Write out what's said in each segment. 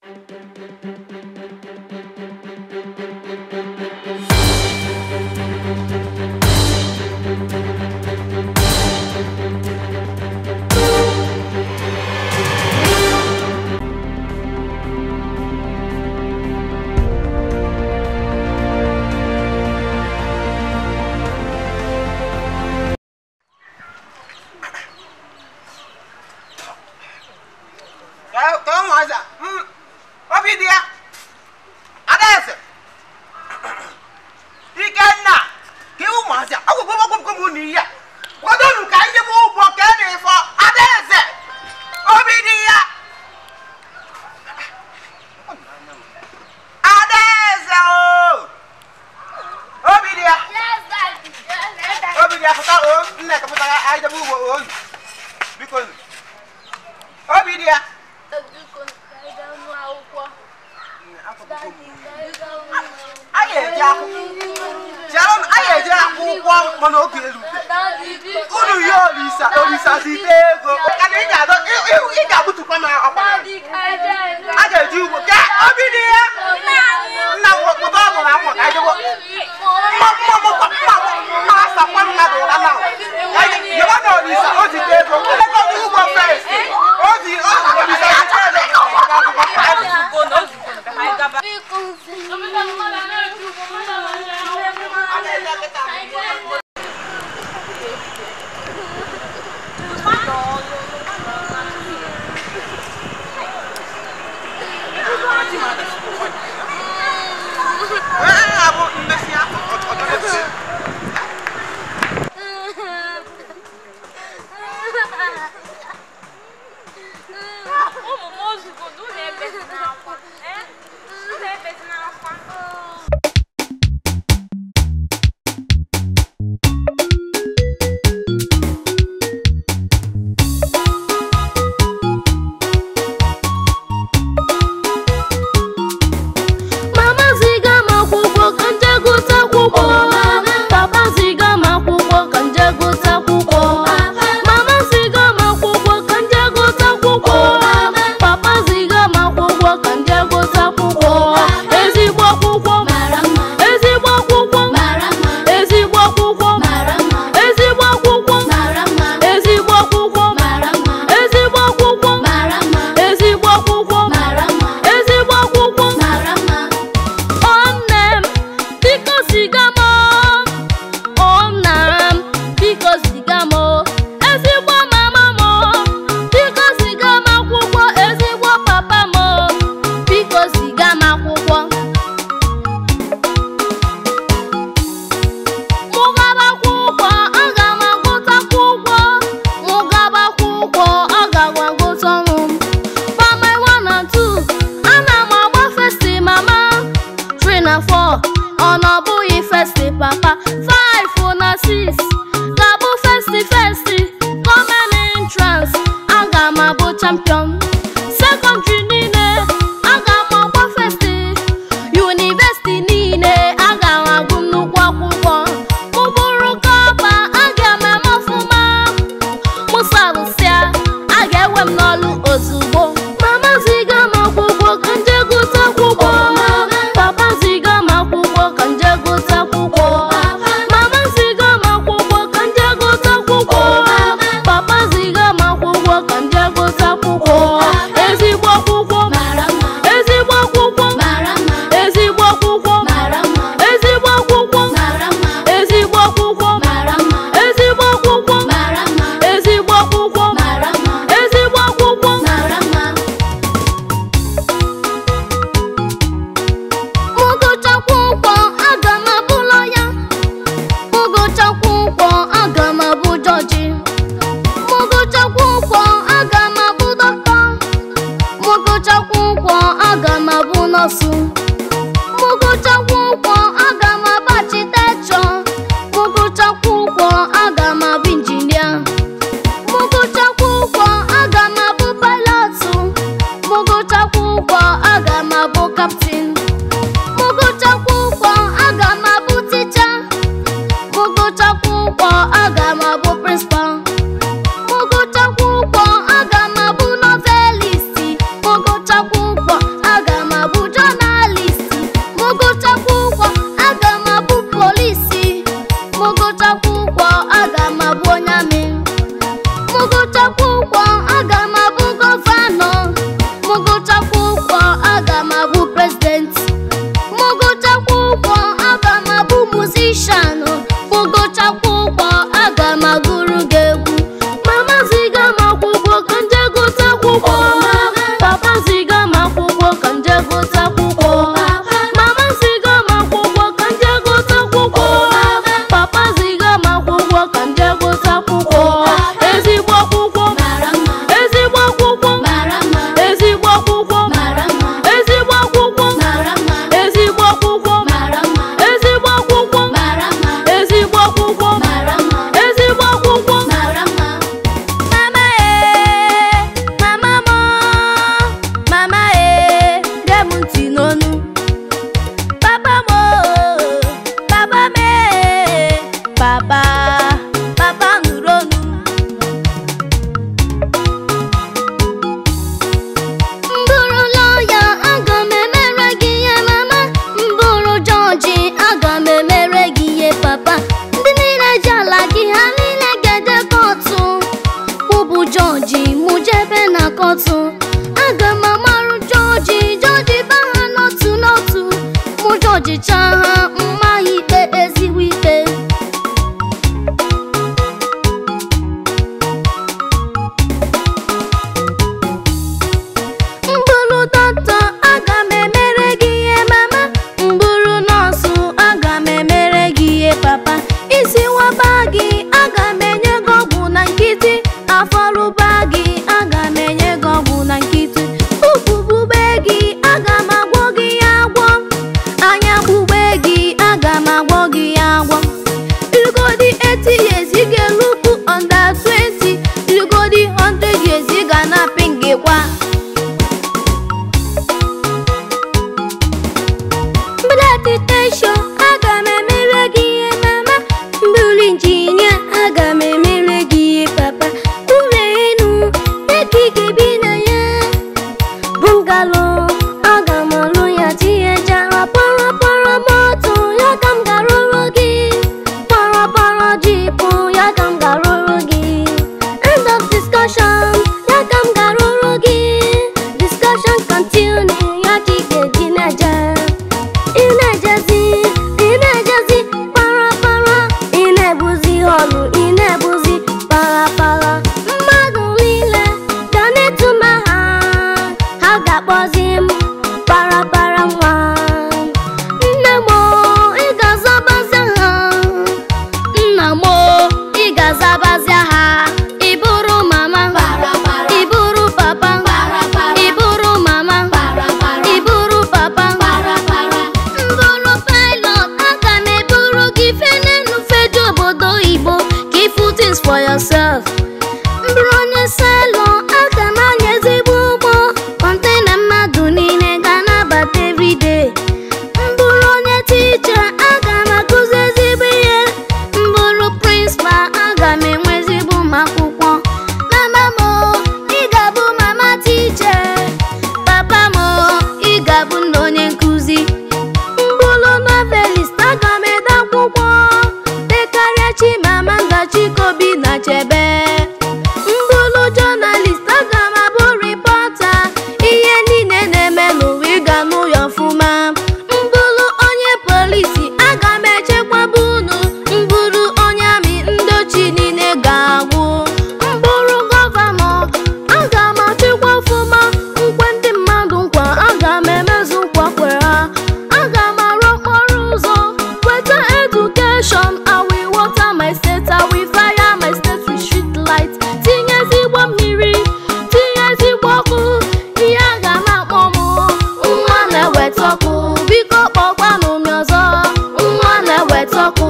Aga ọjịcha ha mma ikpe ezigbo ikpe. Mbụrụ dọkịta aga m emere gị ihe mama, mbụrụ nọọsụ aga m emere gị ihe papa, isi waba gị aga m enye gị ọgwụ na nkịtị, afọ rụba gị aga m enye gị ọgwụ na nkịtị, ukwu bube gị aga m agwọ gị ya agwọ, anya gbugbe gị aga m agwọ gị ya agwọ. Irugodi 80 years ị ga-elukwu under 20, irugodi 100 years ị ga na-apị gị kwa. Meditation aga m emere gị ihe mama, mbụrụ injinia aga m emere gị ihe papa, ụlọ enu eke ị ga-ebi na ya, bungalow aga m alụ ya tinyecha, para moto ya ka m ga-arụrụ gị, para jipu ya ka m ga-arụrụ gị, end of discussion ya ka m ga-arụrụ gị, discussion continue ya ka ị ga-eji na-eje. For yourself. Mbụrụ onye selọ aga m anya ezigbo ụgbọ, kọntena mmadụ niile ga na-abata everyday. Mbụrụ onye ticha aga m akụzi ezigbo ihe, mbụrụ prịnsịpal aga m enwe ezigbo ụmụ akwụkwọ. Mama m ị ga-abụ mama ticha, papa m ị ga-abụ nna onye nkụzi. Mbụrụ novelist aga m ede akwụkwọ dekarịa Chimamanda Chikobi na Chebe. Mbụrụ journalist aga m abụ ripọta, ihe niile na-eme n'ụwa ị ga nụ ya ọfụma. Mbụrụ onye polisi aga m echekwaba unu, mbụrụ onye amị ndochi niile ga-agwụ. Mbụrụ gọvanọ aga m achịkwa ọfụma, nkwe ndị mmadụ nkwa aga m emezu nkwa kwere ha, aga m arụ okporo ụzọ, weta edukeshọn, I will water my state, I will fire my state with street light, tinye ezigbo mmiri, tinye ezigbo ọkụ, ihe aga na-akpọ m nwa na-eweta ọkụ, biko kpọkwanụ m ọzọ nwa na-eweta ọkụ.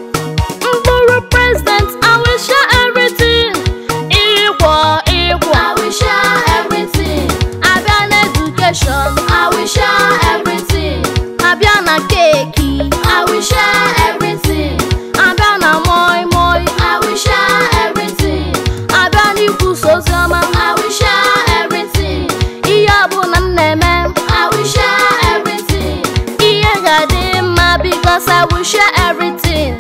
Mbụrụ president I will share everything, ịkwọ I will share everything, abịa na education I will share everything, abịa na keki I will share everything, abịa na moi moi I will share everything, abịa n'ikwusa oziọma I will share everything, ihe ọbụla m na-eme I will share everything, ihe ga-adị mma because I will share everything.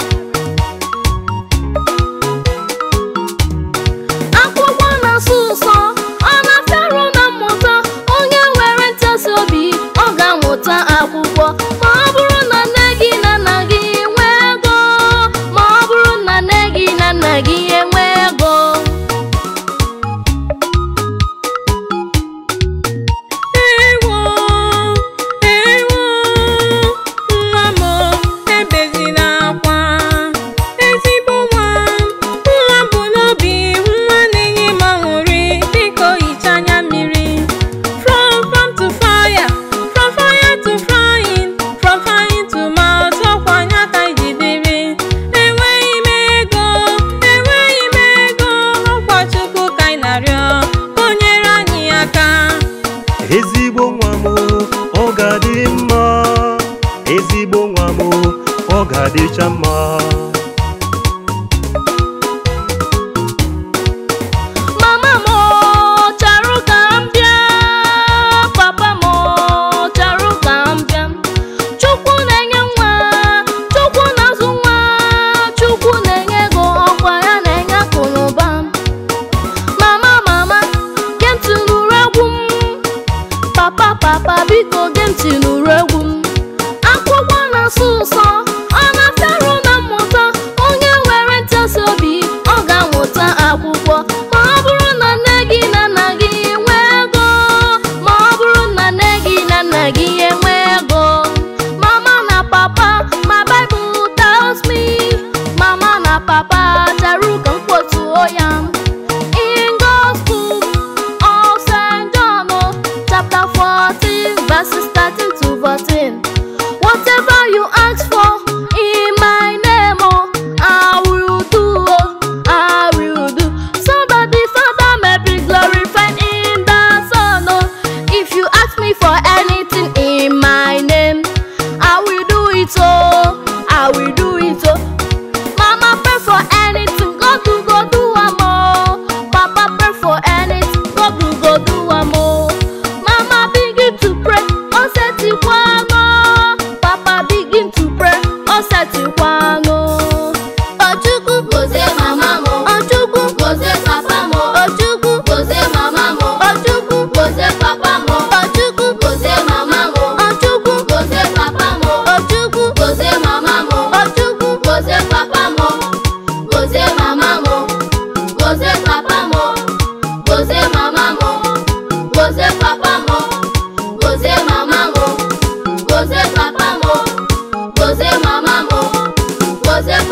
Akwụkwọ na-asụ ụsọ ọ na-afịarụ na mmụta, onye nwere ntasi obi ọ ga-amụta akwụkwọ. Ma ọ bụrụ na nne gị na nna gị nwee ego, ma ọ bụrụ na nne gị na nna gị enwee ego. Ewo nwa m ebezila akwa, ezigbo nwa nwa bụ n'obi, nwa na-enye m aṅụrị dịka ohicha anya mmiri. From to fire, from fire to frying, from frying to mouth, ọkwa anya ka iji dịrị. Enweghị m ego, ọkwa Chukwu ka anyị na-arịọ, o nyere anyị aka. Ezigbo nwa m ọ ga-adị mma, ezigbo nwa m ọ ga-adịcha mma. Mama m chọrọ ka m bịa, papa m chọrọ ka m bịa. Chukwu na-enye nwa, Chukwu na-azụ nwa, Chukwu na-enye ego, ọkwa ya na-enye akụ na ụba. Mama gee ntị nụrụ egwu m, papa biko gee ntị nụrụ egwu m. Akwụkwọ na-asụ ụsọ, ọ na-afịarụ na mmụta. Onye nwere ntịasị obi, ọ ga-amụta akwụkwọ. Ma ọ bụrụ na nne gị na nna gị enwe ego, ma ọ bụrụ na nne gị na nna gị enwe ego, mama na papa, my Bible tells me, mama na papa charu ka mkpotuo ya. In Gospel of St. John, chapter 14, verses 13 to 14. Whatever you ask for in my name, I will do, I will do. So that the Father may be glorified in the Son. If you ask me for anything in my name, I will do it, oh, I will do it, oh. Mama pray for anything, God will go do am, oh. Papa pray for anything, God will go do am, oh. Mama begin to pray, oh set it one, oh. Papa begin to pray, oh set it one, oh. Ojukwu gozie mama mo, Ojukwu gozie papa mo, Ojukwu gozie mama mo, Ojukwu gozie papa mo, Ojukwu gozie mama mo, Ojukwu gozie papa mo, Ojukwu gozie mama mo, Ojukwu gozie papa mo, gozie mama mo, gozie papa mo, gozie mama mo, gozie papa mo, gozie mama mo, gozie papa mo, gozie mama mo, gozie